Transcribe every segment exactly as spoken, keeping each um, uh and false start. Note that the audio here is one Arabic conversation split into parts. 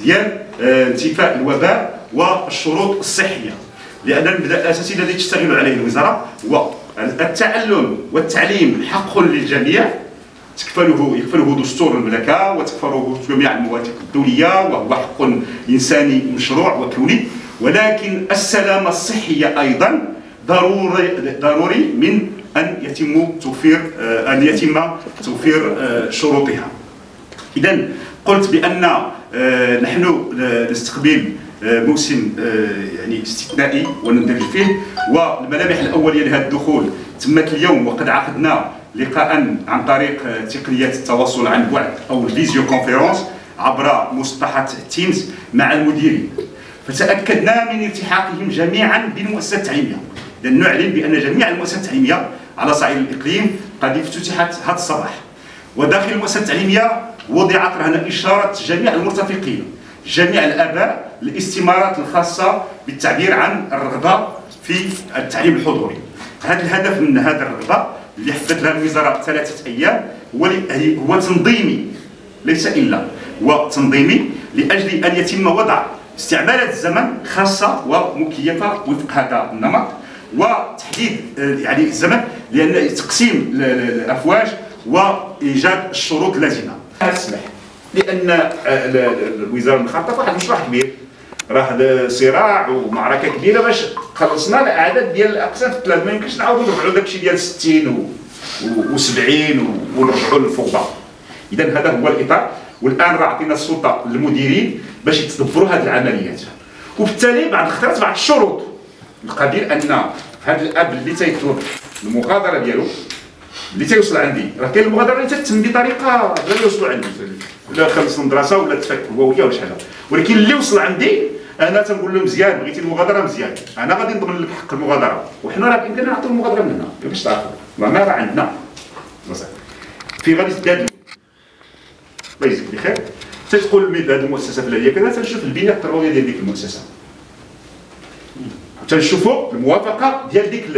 ديال انتفاء الوباء والشروط الصحيه، لان المبدا الاساسي الذي تشتغل عليه الوزاره هو التعلم والتعليم حق للجميع تكفله يكفله دستور المملكه وتكفله جميع المواثيق الدوليه، وهو حق انساني مشروع وكوني، ولكن السلامه الصحيه ايضا ضروري ضروري من ان يتم توفير ان يتم توفير شروطها. اذا قلت بان نحن نستقبل موسم يعني استثنائي ونندرج فيه، والملامح الاوليه لهذا الدخول تمت اليوم، وقد عقدنا لقاء عن طريق تقنيات التواصل عن بعد او الفيديو كونفرنس عبر مصطلحات تيمز مع المديرين، فتاكدنا من التحاقهم جميعا بالمؤسسات التعليميه. لان نعلن بان جميع المؤسسات التعليميه على صعيد الاقليم قد افتتحت هذا الصباح، وداخل المؤسسات التعليميه وضعت رهن اشاره جميع المرتفقين جميع الاباء الاستمارات الخاصه بالتعبير عن الرغبه في التعليم الحضوري. هذا الهدف من هذا الرغبه اللي حددت لها الوزاره ثلاثه ايام هو تنظيمي ليس الا هو تنظيمي لاجل ان يتم وضع استعمالات الزمن خاصه ومكيفه وفق هذا النمط، وتحديد يعني الزمن لان تقسيم الافواج وايجاد الشروط اللازمه. اسمح لان الوزاره المخاطبه في واحد المشروع كبير، راه صراع ومعركه كبيره باش خلصنا الاعداد ديال الاقسام في الثلاث، ما يمكنش نعاودوا نرجعوا داكشي ديال ستين وسبعين ونرجعوا للفوضى. اذا هذا هو الاطار، والان راه عطينا السلطه للمديرين باش يتدبروا هذه العمليات، وبالتالي بعد اختارت بعض الشروط القبيل ان هذا الاب اللي تيطلب المغادره ديالو اللي تيوصل عندي، راه كاين المغادره اللي تتم بطريقه غير يوصلوا عندي ولا خلص المدرسه ولا تفك هويه ولا شي حاجه، ولكن اللي وصل عندي انا تنقول له مزيان بغيتي المغادره مزيان، انا غادي نضمن لك حق المغادره، وحنا راه بامكاننا نعطيو المغادره من هنا باش تعرفوا ما راه عندنا في غادي تداد الله يجزيك بخير. تتقول مثل هذه المؤسسه الفلانيه كذا، تنشوف البنيه التربويه ديال ديك المؤسسه، تنشوفوا الموافقه ديال ديك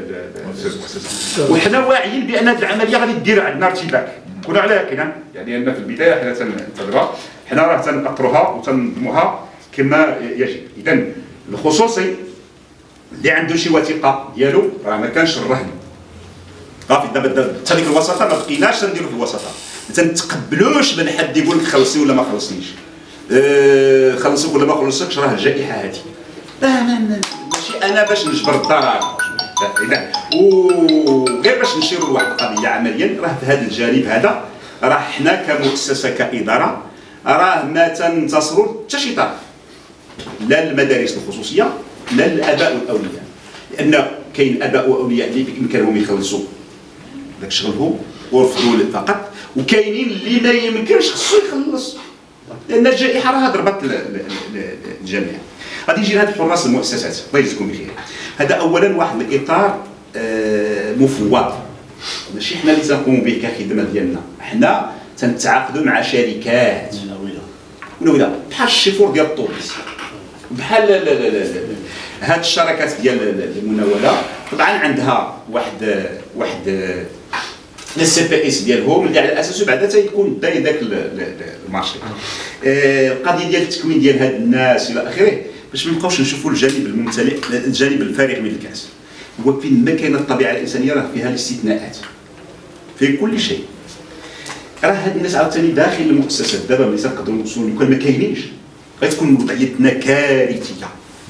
المؤسسه، وحنا واعيين بان هذه العمليه غادي دير عندنا ارتباك، كنا على يقين يعني ان في البدايه حنا تنتظرها، حنا راه تنأطروها وتنظموها كما يجب. اذا الخصوصي اللي عنده شي وثيقه ديالو راه ما كانش الرهن، صافي دابا حتى ديك الوساطه ما بقيناش تنديروا في الوساطه، ما تنتقبلوش من حد يقول لك خلصني ولا ما خلصنيش، أه خلصك ولا ما خلصكش، راه الجائحه هذه لا ماشي انا باش نجبر الضرائب، اذا وغير باش نشيروا لواحد القضيه عمليا، راه في هذا الجانب هذا راه حنا كمؤسسه كاداره راه ما تنتصروا حتى شي طرف، لا المدارس الخصوصيه لا الاباء والاولياء، لان كاين اباء واولياء اللي بامكانهم يخلصوا داك شغلهم ورفضوا فقط، وكاينين اللي ما يمكنش خصو يخلص لان الجائحه راه ضربت الجميع. غادي يجي هذا حراس المؤسسات الله يجزيكم بخير. هذا اولا واحد الاطار آه مفوض، ماشي حنا اللي تنقوموا به كخدمه ديالنا، حنا تنتعاقدوا مع شركات منوله بحال الشيفور ديال الطوبيس، بحال هاد الشركات ديال المناوله طبعا عندها واحد واحد السي بي اس ديالهم اللي على اساسه بعدا تيكون داي داك المارشي. القضيه ديال التكوين ديال هاد الناس الى اخره باش ما نبقاوش نشوفوا الجانب الممتلئ الجانب الفارغ من الكاس. هو فين ما كاين الطبيعه الانسانيه راه فيها الاستثناءات في كل شيء. راه هاد الناس عاوتاني داخل المؤسسات دابا ملي تنقدروا نوصلوا لو كان ما كاينينش غتكون وضعيتنا كارثيه.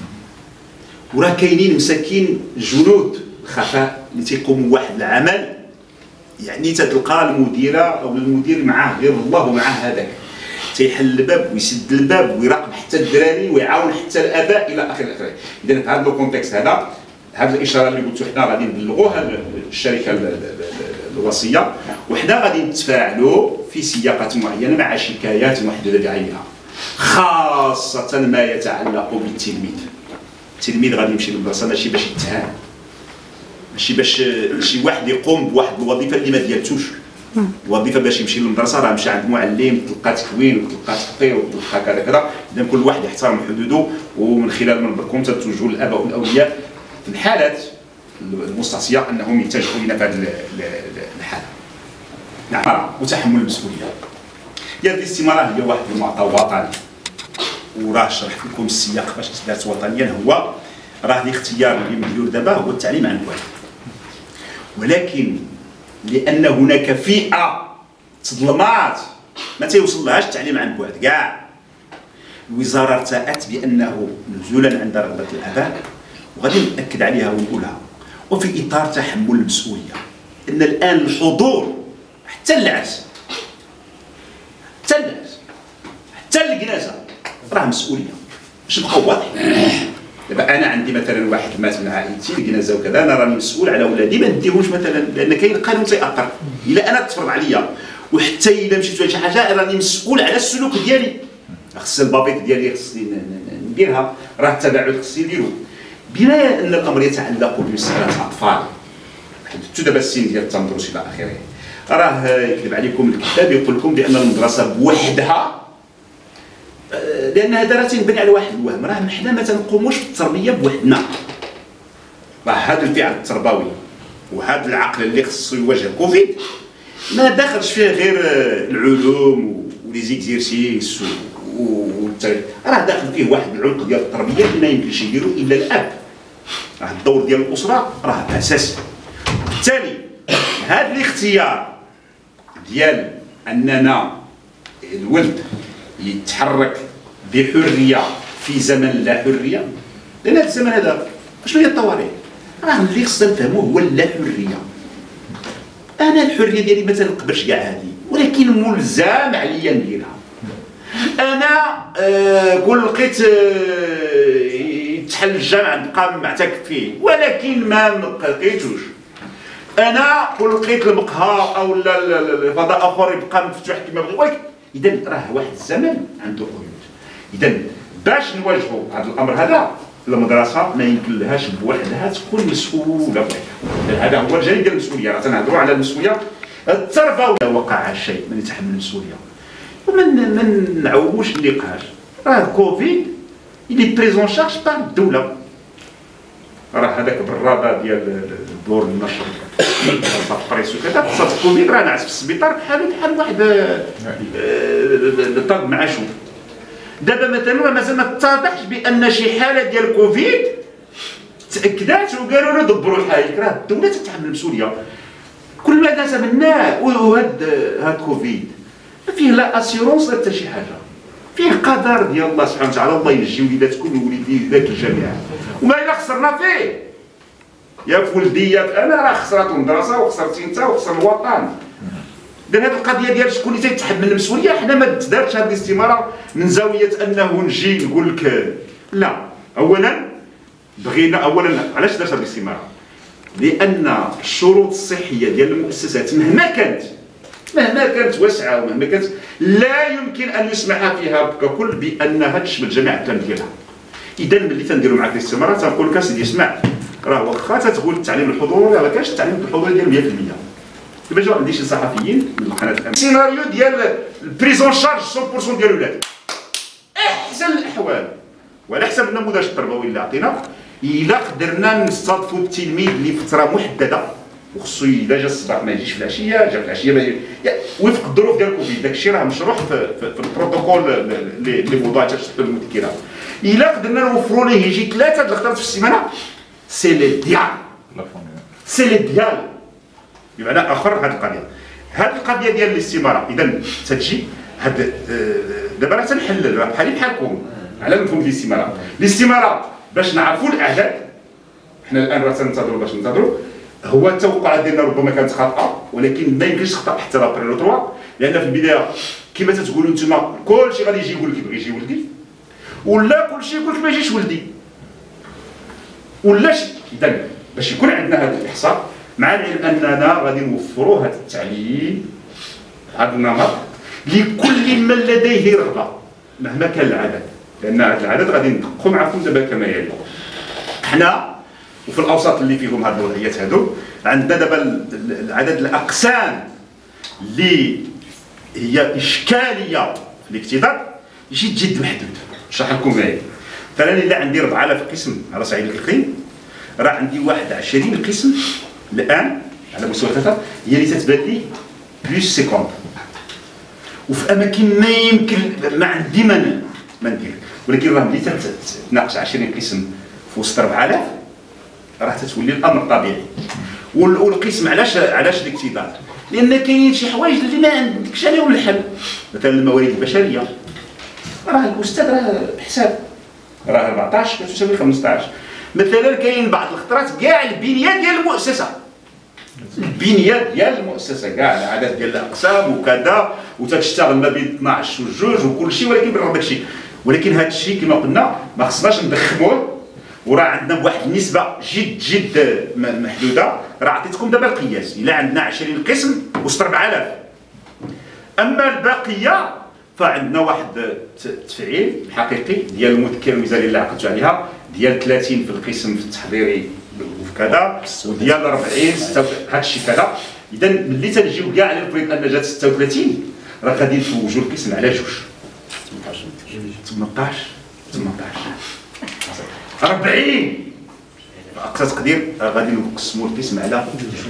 وراه كاينين مساكين جنود الخفاء اللي تيقوموا واحد العمل يعني تتلقى المديره او المدير معاه غير الله ومعاه هذاك تيحل الباب ويسد الباب ويراقب حتى الدراري ويعاون حتى الاباء الى اخره اخره. اذا في هذا الكونتكست هذا هذه الاشاره اللي قلتوا حنا غادي نبلغوها للشركه الوصيه، وحنا غادي نتفاعلوا في سياقات معينه مع شكايات محدده بعينها، خاصه ما يتعلق بالتلميذ. التلميذ غادي يمشي للمدرسه ماشي باش يتهان، ماشي باش شي واحد يقوم بواحد الوظيفه اللي ما ديالتوش. الوظيفه باش يمشي للمدرسه راه مشى عند معلم تلقى تكوين وتلقى تخطيط وتلقى كذا كذا. اذا كل واحد يحترم حدوده، ومن خلال منبركم تتوجهوا للاباء والاولياء في الحالات المستعصيه انهم يتجهوا لنا في هذه الحاله. نعم، وتحمل المسؤوليه. هي الاستماره هي واحد المعطى وطني وراه شرح لكم السياق فاش تدارت وطنيا، هو راه الاختيار اللي مديور دابا هو التعليم عن بعد. ولكن لان هناك فئه تظلمات ما تيوصل لهاش التعليم عن بعد كاع، الوزاره ارتأت بانه نزولا عند رغبه الاباء، وغادي ناكد عليها ونقولها، وفي اطار تحمل المسؤوليه، ان الان الحضور حتى العرس حتى العرس حتى الكناسه راه مسؤوليه باش نبقاو واضحين. دابا انا عندي مثلا واحد مات من عائلتي الكنازه وكذا، انا راني مسؤول على ولادي ما نديهمش مثلا، لان كاين قانون تيأقر الا انا تفرض عليا، وحتى الا مشيت لشي حاجه راني مسؤول على السلوك ديالي، خص البابيط ديالي خصني نديرها، راه التباعد خصني نديرو. بما ان الامر يتعلق بمساله اطفال حددتو دابا السن ديال التمدرس الى اخره، راه يكذب عليكم الكتاب يقول لكم بان المدرسه بوحدها، لان هذا راه تنبني على واحد الوهم، راه حنا ما تنقوموش بالتربيه بوحدنا، راه هذا الفعل التربوي وهذا العقل اللي خصو يواجه كوفيد ما داخلش فيه غير العلوم ولي زيكزيرسيس والتاريخ، راه داخل فيه واحد العمق ديال التربيه اللي ما يمكنش يديرو الا الاب، راه الدور ديال الاسره راه اساسي. بالتالي هذا الاختيار ديال اننا الولد يتحرك بحريه في زمن لا حريه، لان هذا الزمن هذا شنو هي الطوارئ؟ راه اللي خصنا نفهموه هو لا حريه. انا الحريه ديالي ما تنقبلش كاع هذه، ولكن ملزم عليا نديرها. انا آه كون لقيت آه يتحل الجامع نبقى معتكف فيه، ولكن ما لقيتوش. انا كون لقيت المقهى او الفضاء اخر يبقى مفتوح كما بغيت، ولكن اذا راه واحد الزمن عنده قيود. اذا باش نواجهوا هذا الامر هذا، المدرسه ما يمكن لهاش بوحدها تكون مسؤوله بوحدها، هذا هو الجانب ديال المسؤوليه. راه تنهضروا على المسؤوليه التربويه، وقع شيء من يتحمل المسؤوليه وما من نعوموش النقاش. راه كوفيد اللي بريزون شارج بار الدوله، راه هذاك بالرابع ديال دور النشر بريس وكذا، تصاد كوفيد راه ناعس في السبيطار بحالو بحال واحد طاب معاشو. دابا مثلا راه مازال ما اتضحش بان شي حاله ديال كوفيد تاكدات وقالوا له دبروا الحايك، راه الدوله تتحمل المسؤوليه. كل ما داز منا وهاد هاد كوفيد ما فيه لا اسيرونس لا حتى شي حاجه، فيه قدر ديال الله سبحانه وتعالى، الله ينجي وليداتكم ووليدي ذاك الجميع. وما الا خسرنا فيه يا في ولدي يا في انا، راه خسرات المدرسه وخسرتي انت وخسر الوطن. اذا هذه القضيه ديال شكون اللي تيتحمل المسؤوليه، حنا ما تدارتش هذه الاستماره من زاويه انه نجي نقول لك لا. اولا بغينا اولا علاش دارت هذه الاستماره؟ لان الشروط الصحيه ديال المؤسسات مهما كانت مهما كانت واسعه ومهما كانت لا يمكن ان يسمح فيها ككل بانها تشمل جميع البلان ديالها. اذا ملي تنديروا معاك الاستماره تنقول لك اسيدي اسمع، راه واخا تتقول التعليم الحضوري راه ما كانش التعليم الحضوري ديال مية في المية. دابا جاو عندي شي صحفيين من القناه الامل سيناريو ديال البريزون شارج مية بالمية ديال الولاد، احسن الاحوال وعلى حسب النموذج التربوي اللي عطينا. الا قدرنا نستضيفوا التلميذ لفتره محدده، وخصو الا جا الصباح ما يجيش في العشيه، جا في العشيه ما وفق الظروف ديال كوفيد، داك الشيء راه مشروح في, في, في البروتوكول اللي وضع تشتت المذكره. الا قدرنا نوفروا ليه يجي ثلاثه د الخطرات في السيمانه، سي لي ديال سي لي ديال بمعنى اخر. هذه القضيه هذه القضيه ديال الاستماره اذا تتجي هاد دابا راه تنحلل، راه بحالي بحالكم على مفهوم ديال الاستماره. الاستماره باش نعرفوا الاعداد، حنا الان راه تنتظروا باش ننتظروا. هو التوقعات ديالنا ربما كانت خاطئه، ولكن ما يمكنش تخطا حتى لابريلو ثلاثة، لان في البدايه كما تتقولوا نتوما كلشي غادي يجي يقول لك بغي يجي ولدي، ولا كلشي يقول لك ما يجيش ولدي، ولا شي. اذا باش يكون عندنا هذا الاحصاء، مع العلم اننا غادي نوفروا هذا التعليم هذا النمط لكل من لديه رغبه مهما كان العدد، لان هذا العدد غادي ندقوا معكم دابا كما يلي. حنا وفي الاوساط اللي فيهم هاد الوضعيات هادو عندنا دابا العدد الاقسام اللي هي اشكاليه في الاكتظاظ جد جد محدود. نشرح لكم معايا. مثلا الا عندي أربعة آلاف قسم على صعيد الاقليم، راه عندي واحد عشرين قسم الان على مستوى ثلاثه هي اللي تتبان لي بلوس سيكونت، وفي اماكن ما يمكن ما عندي ما ندير. ولكن راه ملي تتناقش عشرين قسم في وسط أربعة آلاف راه تتولي الامر طبيعي. والقسم علاش علاش الاكتظاظ؟ لان كاينين شي حوايج اللي ما عندكش عليهم الحل، مثلا الموارد البشريه راه الاستاذ راه بحساب راه أربعطاش كتساوي خمسطاش. مثلا كاين بعض الخطرات كاع البنيه ديال المؤسسه، البنيه ديال المؤسسه كاع العدد ديال الاقسام وكذا وتتشتغل ما بين اثناش وجوج وكل شيء، ولكن بالرغم داك الشيء ولكن هذا الشيء كما قلنا ما خصناش نضخموه، وراه عندنا بواحد النسبه جد جد محدوده. راه عطيتكم دابا القياس، الا عندنا عشرين قسم وسط أربعة آلاف، اما البقيه فعندنا واحد التفعيل حقيقي ديال المذكره الميزانيه اللي عقدتوا عليها ديال ثلاثين في القسم في التحضيري وفي كذا، وديال أربعين هذا الشيء كذا. اذا ملي تنجيو كاع على الفريق ان جات ستة وثلاثين راه غادي نفوجوا القسم على جوج ثمنطاش ثمنطاش أربعين اقصى تقدير غادي نقسموا القسم على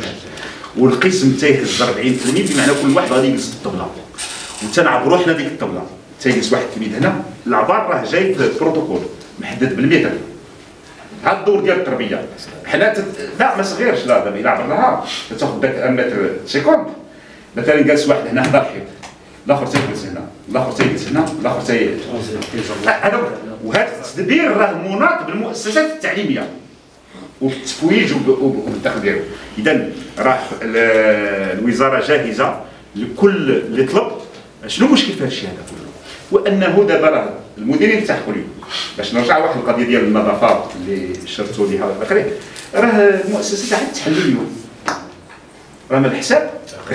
والقسم تيهز أربعين تلميذ، بمعنى كل واحد غادي يجلس الطبله وتنعبروا حنا ديك الطبله. تيجلس واحد التلميذ هنا، العبار راه جاي في البروتوكول محدد بالمتر. هذا الدور ديال التربيه حنا تت... لا ما صغيرش، لا دابا الا عبرناها تاخذ داك متر سيكوند. مثلا جالس واحد هنا حدا الحيط، الاخر تيجلس هنا، الاخر تيجلس هنا، الاخر تي هذا. وهذا التدبير راه مناط بالمؤسسات التعليميه وبالتفويج وبالتقدير. اذا راه الوزاره جاهزه لكل اللي طلب. شنو المشكل في هذا الشيء هذا كله؟ وانه دابا راه المديرين التحقوا اليوم باش نرجع واحد القضيه ديال النظافه اللي شرطوا ليها والى اخره. راه المؤسسات عاد تحل اليوم، راه ما الحساب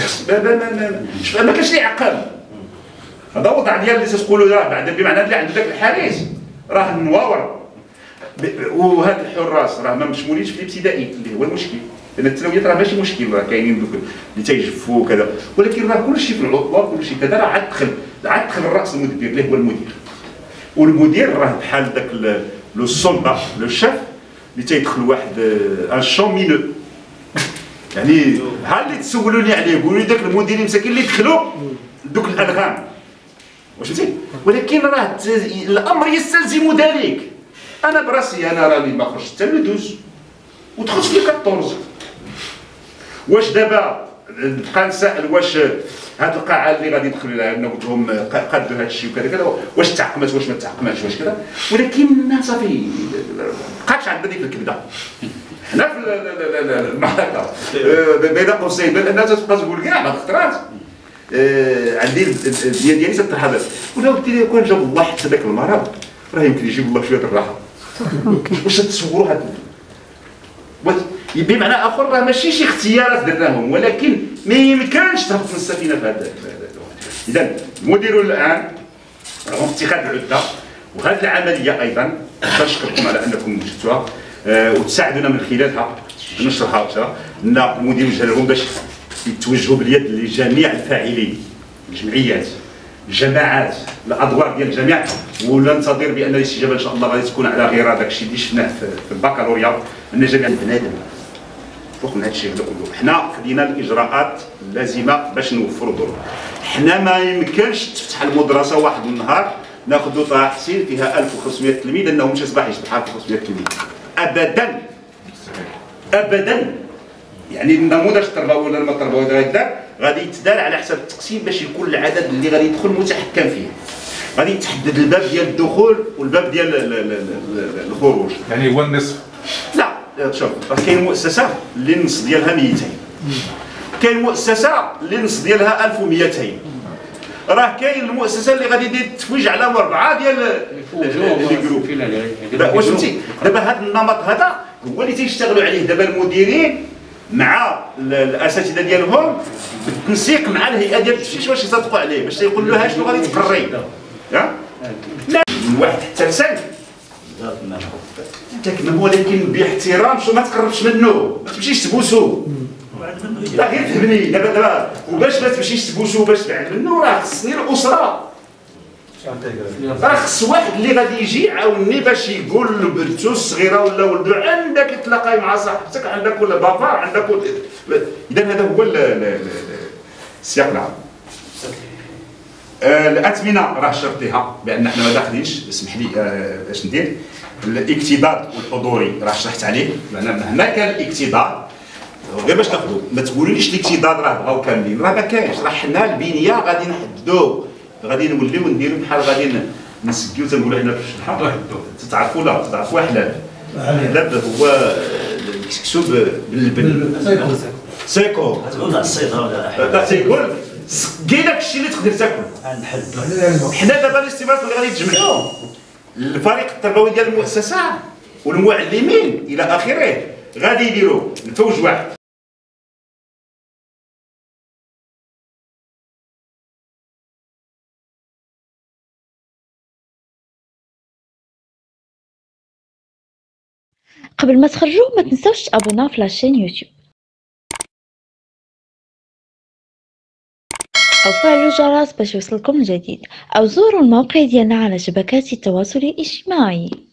ما, ما كاينش لي عقاب. هذا وضع ديال اللي تقولوا راه بعد بمعنى اللي عنده ذاك الحارس راه نواور. وهاد الحراس راه ما مشمولينش في الابتدائي اللي هو المشكل، لان الثانويات راه ماشي مشكل، راه كاينين دوك اللي تيجفوا وكذا، ولكن راه كلشي في العطله كلشي كذا. راه عاد دخل عاد دخل الراس المدبر اللي هو المدير، والمدير راه بحال داك لو سولدا لو شيف اللي تيدخل واحد ان شون مينو، يعني بحال اللي تسولوني عليه يقولوا لي داك المديرين مساكين اللي دخلوا دوك الادغام واش فهمتي. ولكن راه الامر يستلزم ذلك. انا براسي انا راني ما خرجت حتى لدوز ودخلت في أربعطاش. واش دابا نبقى نسال واش هاد القاعه اللي غادي ندخل لها انا قلت لهم قادوا هذا الشيء وكذا كذا، واش تعقمت واش ما تعقمتش واش كذا، ولكن صافي بقاتش عندنا ديك الكبده حنا في المحطه بين قوسين، بل انها تبقى تقول كاع بعض الخطرات عندي الديال ديالي تطرح هذا. ولا قلت لي كون جاب الله حتى ذاك المرض راه يمكن يجيب الله شويه الراحه. واش تصوروا هذا بمعنى اخر راه ماشي شي اختيارات درناهم، ولكن ما يمكنش تهبط من السفينه في هذا. اذا المدير الان راهم في اتخاذ العده، وهذه العمليه ايضا كنشكركم على انكم وجدتوها أه وتساعدونا من خلالها نشرحها اكثر. ان المدير وجه لهم باش يتوجهوا باليد لجميع الفاعلين، الجمعيات، الجماعات، الادوار ديال الجميع، وننتظر بان الاستجابه ان شاء الله غادي تكون على غير هذاك الشيء اللي شفناه في البكالوريا، ان جميع البنادم فوق من هذا الشيء هذا كله. حنا خدينا الاجراءات اللازمه باش نوفروا الظروف. حنا ما يمكنش تفتح المدرسه واحد النهار ناخذوا طه حسين فيها ألف وخمسمائة تلميذ انه مشى صباح يصبح ألف وخمسمائة تلميذ ابدا ابدا. يعني النموذج التربوي ولا التربوي هذا غادي يتدار على حسب التقسيم باش يكون العدد اللي غادي يدخل متحكم فيه. غادي يتحدد الباب ديال الدخول والباب ديال الخروج. يعني هو النصف؟ لا شوف، كاين مؤسسه اللي النص ديالها مئتين، كاين مؤسسه اللي النص ديالها ألف ومئتين، راه كاين المؤسسه اللي غادي يدير التفويج على اربعه ديال لي جروب. واش فهمتي؟ دابا هذا النمط هذا هو اللي تيشتغلوا عليه دابا المديرين مع الاساتذه ديالهم بالتنسيق مع الهيئه ديال التفتيش باش يصدقوا عليه، باش يقول له شنو غادي تقري. ها؟ من واحد حتى لسنه تكمل، ولكن باحترام، شو ما تقربش منه، ما تمشيش تبوسو. لا غير فهمني دابا دابا، وباش ما تمشيش تبوسو باش تبعد منه راه خصني الاسره، راه خص واحد اللي غادي يجي يعاونني باش يقول لبنتو الصغيره ولا ولدو عندك تلاقاي مع صاحبتك، عندك ولا بافار عندك. اذا هذا هو السياق العام. آه الاثمنه راه شرطيها بان حنا ما داخلينش، اسمح لي آه اش ندير. الاكتضاد والحضوري راه شرحت عليه، معنى مهما كان الاكتضاد غير باش تاخذوا ما تقولوليش الاكتضاد راه بغاو كاملين، راه ما كاينش. راه حنا البنيه غادي نحددوا، غادي نوليو نديروا بحال غادي نسقيو تنقولوا حنا في الشرحه تتعرفوا لا تتعرفوا حلال. حلال هو الكسكسو باللبن سيكو تقول الصيدة ولا لا تيقول كاين داكشي اللي تقدر تاكل. حنا دابا الاستباص اللي غادي يتجمعوا الفريق التربوي ديال المؤسسه والمعلمين الى اخره غادي يديروا الفوج واحد. قبل ما تخرجوا ما تنسوش تابوناو في لاشين يوتيوب او فعلوا الجرس باش يوصلكم الجديد، او زوروا الموقع ديالنا على شبكات التواصل الاجتماعي.